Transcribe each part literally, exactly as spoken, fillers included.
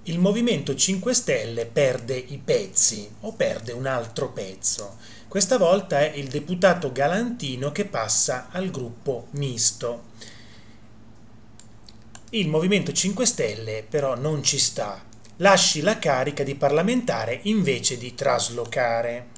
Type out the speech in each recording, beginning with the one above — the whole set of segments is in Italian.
Il Movimento cinque Stelle perde i pezzi, o perde un altro pezzo. Questa volta è il deputato Galantino che passa al gruppo misto. Il Movimento cinque Stelle però non ci sta. Lasci la carica di parlamentare invece di traslocare.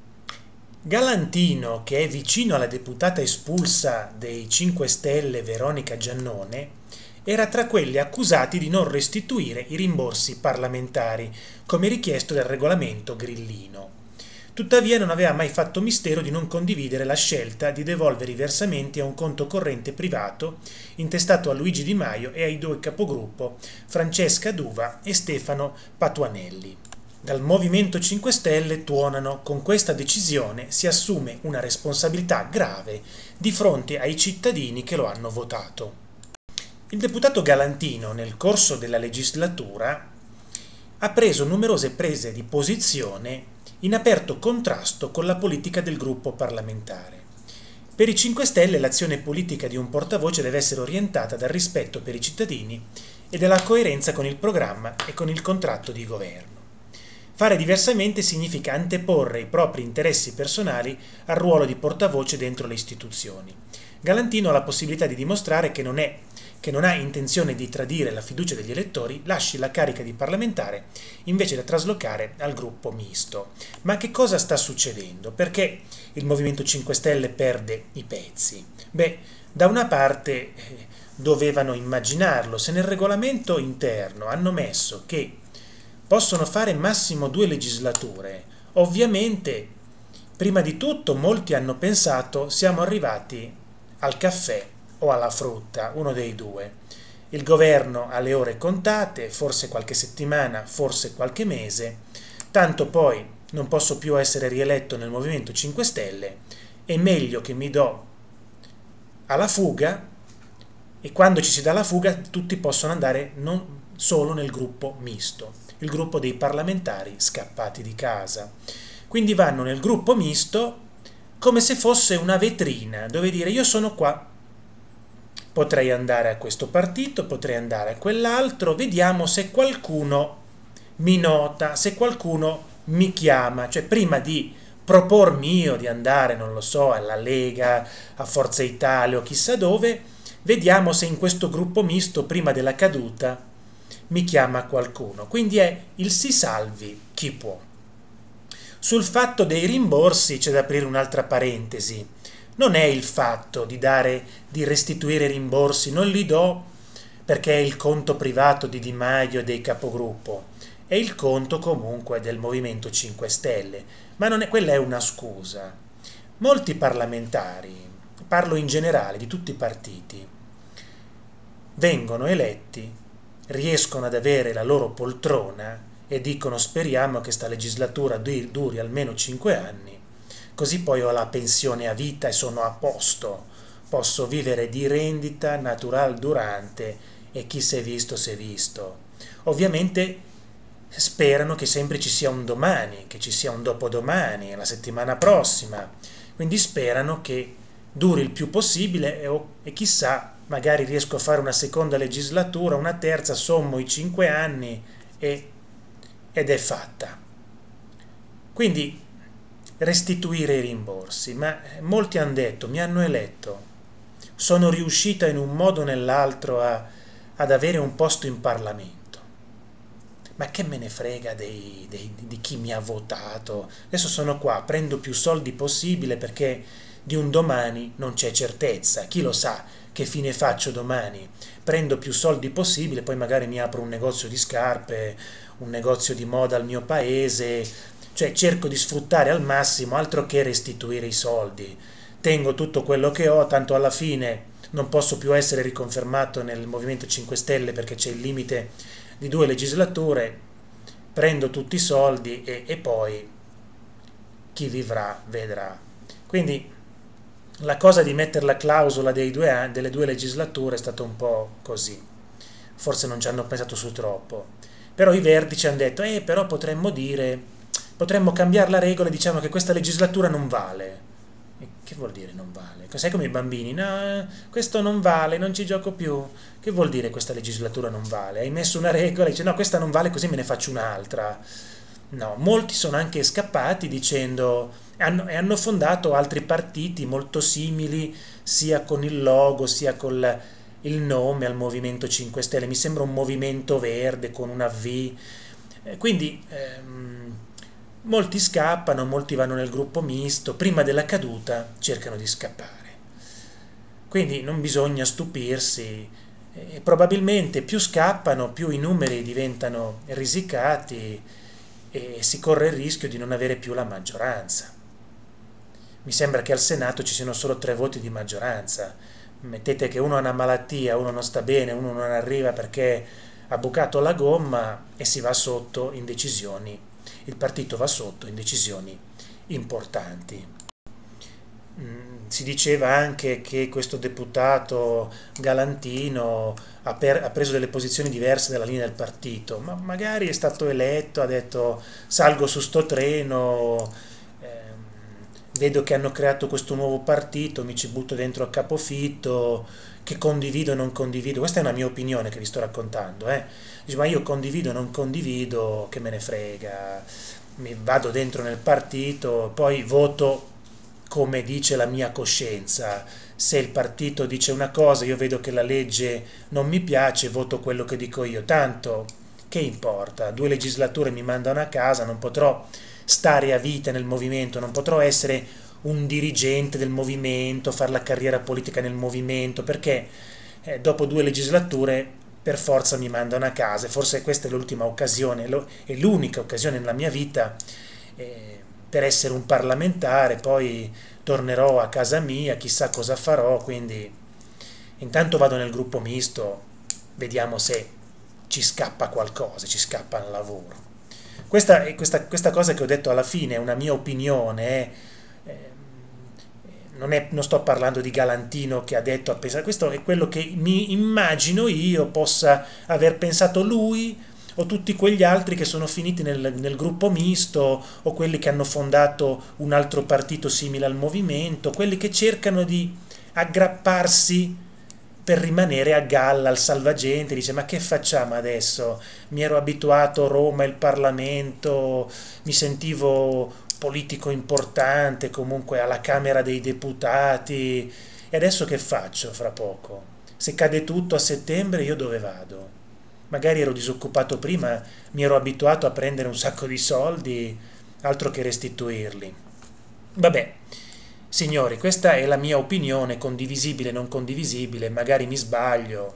Galantino, che è vicino alla deputata espulsa dei cinque Stelle Veronica Giannone, era tra quelli accusati di non restituire i rimborsi parlamentari, come richiesto dal regolamento grillino. Tuttavia non aveva mai fatto mistero di non condividere la scelta di devolvere i versamenti a un conto corrente privato intestato a Luigi Di Maio e ai due capogruppo Francesca D'Uva e Stefano Patuanelli. Dal Movimento cinque Stelle tuonano: con questa decisione si assume una responsabilità grave di fronte ai cittadini che lo hanno votato. Il deputato Galantino, nel corso della legislatura, ha preso numerose prese di posizione in aperto contrasto con la politica del gruppo parlamentare. Per i cinque Stelle l'azione politica di un portavoce deve essere orientata dal rispetto per i cittadini e dalla coerenza con il programma e con il contratto di governo. Fare diversamente significa anteporre i propri interessi personali al ruolo di portavoce dentro le istituzioni. Galantino ha la possibilità di dimostrare che non è che non ha intenzione di tradire la fiducia degli elettori, lasci la carica di parlamentare invece da traslocare al gruppo misto. Ma che cosa sta succedendo? Perché il Movimento cinque Stelle perde i pezzi? Beh, da una parte eh, dovevano immaginarlo. Se nel regolamento interno hanno messo che possono fare massimo due legislature, ovviamente, prima di tutto, molti hanno pensato siamo arrivati al caffè o alla frutta, uno dei due. Il governo ha le ore contate, forse qualche settimana, forse qualche mese, tanto poi non posso più essere rieletto nel Movimento cinque Stelle, è meglio che mi do alla fuga, e quando ci si dà la fuga tutti possono andare non solo nel gruppo misto, il gruppo dei parlamentari scappati di casa. Quindi vanno nel gruppo misto come se fosse una vetrina dove dire io sono qua. Potrei andare a questo partito, potrei andare a quell'altro, vediamo se qualcuno mi nota, se qualcuno mi chiama. Cioè prima di propormi io di andare, non lo so, alla Lega, a Forza Italia o chissà dove, vediamo se in questo gruppo misto, prima della caduta, mi chiama qualcuno. Quindi è il si salvi chi può. Sul fatto dei rimborsi c'è da aprire un'altra parentesi. Non è il fatto di dare, di restituire rimborsi, non li do perché è il conto privato di Di Maio e dei capogruppo, è il conto comunque del Movimento cinque Stelle, ma non è, quella è una scusa. Molti parlamentari, parlo in generale di tutti i partiti, vengono eletti, riescono ad avere la loro poltrona e dicono speriamo che sta legislatura duri almeno cinque anni, così poi ho la pensione a vita e sono a posto, posso vivere di rendita natural durante e chi si è visto si è visto. Ovviamente sperano che sempre ci sia un domani, che ci sia un dopodomani, la settimana prossima, quindi sperano che duri il più possibile e, e chissà, magari riesco a fare una seconda legislatura, una terza, sommo i cinque anni e, ed è fatta. Quindi restituire i rimborsi, ma molti hanno detto, mi hanno eletto, sono riuscita in un modo o nell'altro a, ad avere un posto in Parlamento, ma che me ne frega dei, dei, di chi mi ha votato, adesso sono qua, prendo più soldi possibile perché di un domani non c'è certezza, chi lo sa che fine faccio domani, prendo più soldi possibile, poi magari mi apro un negozio di scarpe, un negozio di moda al mio paese, cioè cerco di sfruttare al massimo, altro che restituire i soldi. Tengo tutto quello che ho, tanto alla fine non posso più essere riconfermato nel Movimento cinque Stelle perché c'è il limite di due legislature, prendo tutti i soldi e, e poi chi vivrà vedrà. Quindi la cosa di mettere la clausola dei due anni, delle due legislature è stata un po' così. Forse non ci hanno pensato su troppo. Però i vertici hanno detto, eh però potremmo dire... Potremmo cambiare la regola e diciamo che questa legislatura non vale. E che vuol dire non vale? Sai come i bambini? No, questo non vale, non ci gioco più. Che vuol dire questa legislatura non vale? Hai messo una regola e dici no, questa non vale, così me ne faccio un'altra. No, molti sono anche scappati dicendo hanno, e hanno fondato altri partiti molto simili, sia con il logo, sia con il nome al Movimento cinque Stelle. Mi sembra un movimento verde con una V. Eh, Quindi ehm, molti scappano, molti vanno nel gruppo misto, prima della caduta cercano di scappare. Quindi non bisogna stupirsi, eh, probabilmente più scappano, più i numeri diventano risicati e si corre il rischio di non avere più la maggioranza. Mi sembra che al Senato ci siano solo tre voti di maggioranza. Mettete che uno ha una malattia, uno non sta bene, uno non arriva perché ha bucato la gomma e si va sotto in decisioni. Il partito va sotto in decisioni importanti. Si diceva anche che questo deputato Galantino ha, per, ha preso delle posizioni diverse dalla linea del partito, ma magari è stato eletto, ha detto salgo su sto treno, ehm, vedo che hanno creato questo nuovo partito, mi ci butto dentro a capofitto, che condivido o non condivido. Questa è una mia opinione che vi sto raccontando, eh. Dice, ma io condivido o non condivido, che me ne frega, mi vado dentro nel partito, poi voto come dice la mia coscienza. Se il partito dice una cosa, io vedo che la legge non mi piace, voto quello che dico io. Tanto, che importa? Due legislature mi mandano a casa, non potrò stare a vita nel movimento, non potrò essere un dirigente del movimento, fare la carriera politica nel movimento, perché eh, dopo due legislature per forza mi mandano a casa. Forse questa è l'ultima occasione, lo, è l'unica occasione nella mia vita eh, per essere un parlamentare, poi tornerò a casa mia, chissà cosa farò, quindi intanto vado nel gruppo misto, vediamo se ci scappa qualcosa, ci scappa il lavoro. Questa, questa, questa cosa che ho detto alla fine è una mia opinione, eh, eh, non, è, non sto parlando di Galantino che ha detto, ha pensato, questo è quello che mi immagino io possa aver pensato lui, o tutti quegli altri che sono finiti nel, nel gruppo misto, o quelli che hanno fondato un altro partito simile al movimento, quelli che cercano di aggrapparsi per rimanere a galla, al salvagente. Dice, ma che facciamo adesso? Mi ero abituato a Roma, il Parlamento, mi sentivo politico importante, comunque alla Camera dei Deputati, e adesso che faccio fra poco? Se cade tutto a settembre, io dove vado? Magari ero disoccupato prima, mi ero abituato a prendere un sacco di soldi, altro che restituirli. Vabbè, signori, questa è la mia opinione, condivisibile, non condivisibile, magari mi sbaglio,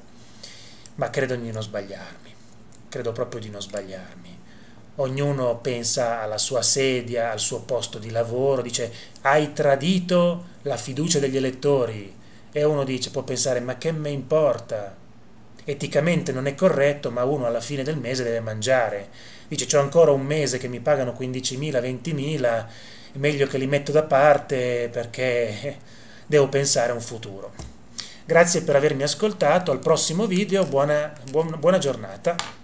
ma credo di non sbagliarmi, credo proprio di non sbagliarmi. Ognuno pensa alla sua sedia, al suo posto di lavoro, dice hai tradito la fiducia degli elettori, e uno dice, può pensare, ma che me importa? Eticamente non è corretto, ma uno alla fine del mese deve mangiare. Dice, c'ho ancora un mese che mi pagano quindicimila, ventimila, è meglio che li metto da parte perché devo pensare a un futuro. Grazie per avermi ascoltato, al prossimo video, buona, buona, buona giornata.